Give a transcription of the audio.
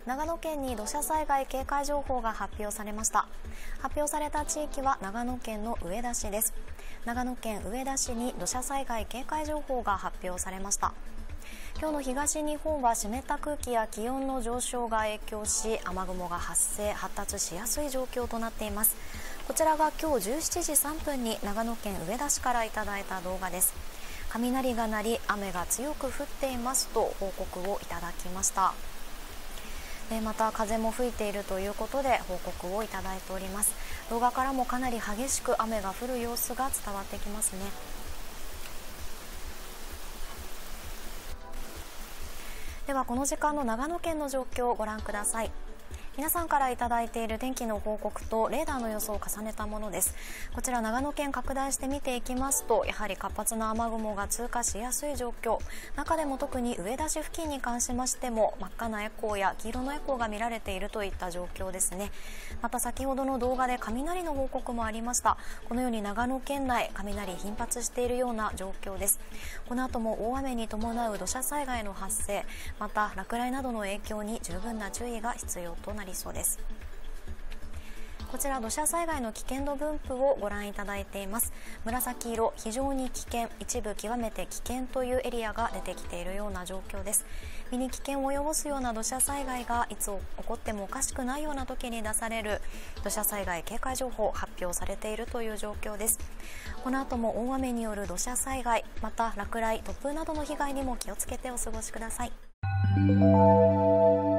長野県に土砂災害警戒情報が発表されました。発表された地域は長野県の上田市です。長野県上田市に土砂災害警戒情報が発表されました。今日の東日本は湿った空気や気温の上昇が影響し、雨雲が発達しやすい状況となっています。こちらが今日17時3分に長野県上田市からいただいた動画です。雷が鳴り、雨が強く降っていますと報告をいただきました。また風も吹いているということで報告をいただいております。動画からもかなり激しく雨が降る様子が伝わってきますね。ではこの時間の長野県の状況をご覧ください。皆さんからいただいている天気の報告とレーダーの予想を重ねたものです。こちら長野県拡大して見ていきますと、やはり活発な雨雲が通過しやすい状況、中でも特に上田市付近に関しましても真っ赤なエコーや黄色のエコーが見られているといった状況ですね。また先ほどの動画で雷の報告もありました。このように長野県内雷頻発しているような状況です。この後も大雨に伴う土砂災害の発生、また落雷などの影響に十分な注意が必要となりそうです。こちら土砂災害の危険度分布をご覧いただいています。紫色、非常に危険、一部極めて危険というエリアが出てきているような状況です。身に危険を及ぼすような土砂災害がいつ起こってもおかしくないような時に出される土砂災害警戒情報発表されているという状況です。この後も大雨による土砂災害、また落雷、突風などの被害にも気をつけてお過ごしください。